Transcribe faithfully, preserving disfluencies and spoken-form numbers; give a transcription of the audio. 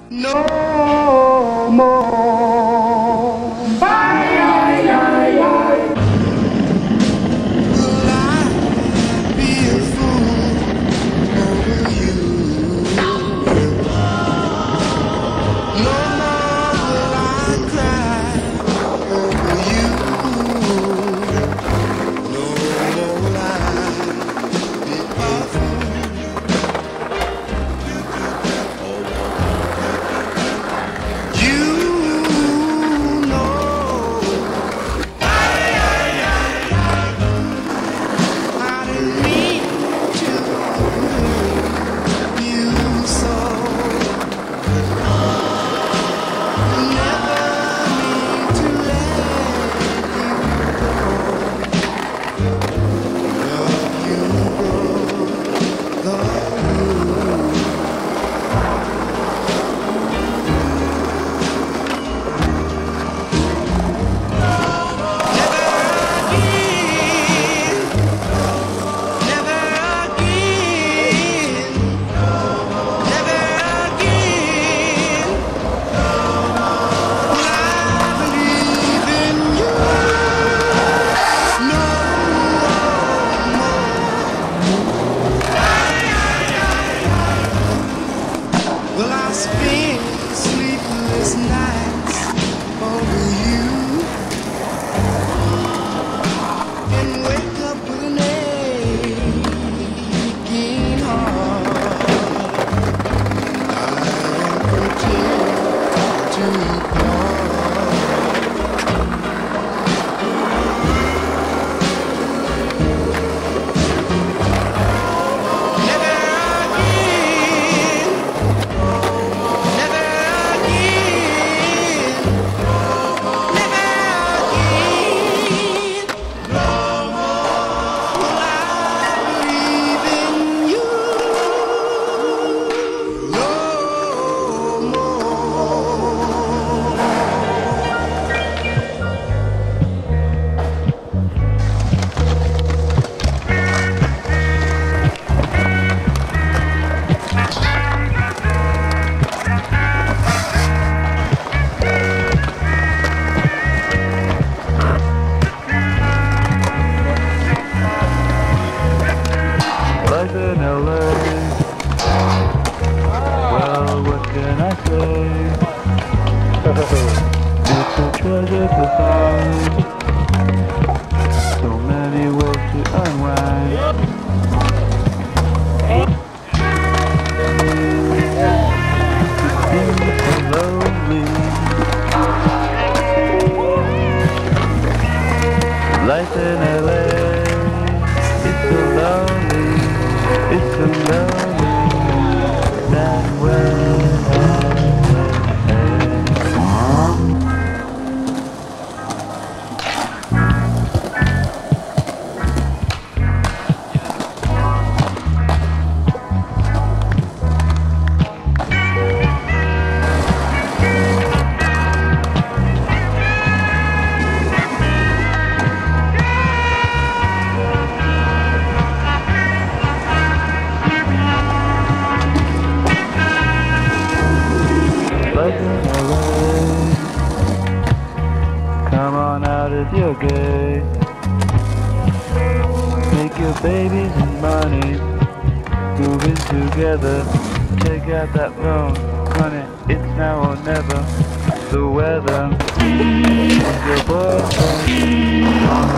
no more. Bye, bye, bye, bye. Will I be a fool over you? No more will I cry over you. No more will I be a fool. You know I didn't mean to hurt you so. Never mean to let you go. Love you Will I spend sleepless nights over you and wake up with an aching heart? I am content to part. Never again. Never again, never again, no more will I believe in you, no Life in L A. Well, what can I say? It's a treasure to find. So many ways to unwind. It's so lonely. Life in L A. It's so lonely. It's so lonely that way. Come on out if you're gay. Take your babies and money, moving together. Check out that loan, honey, it's now or never. The weather, your boyfriend.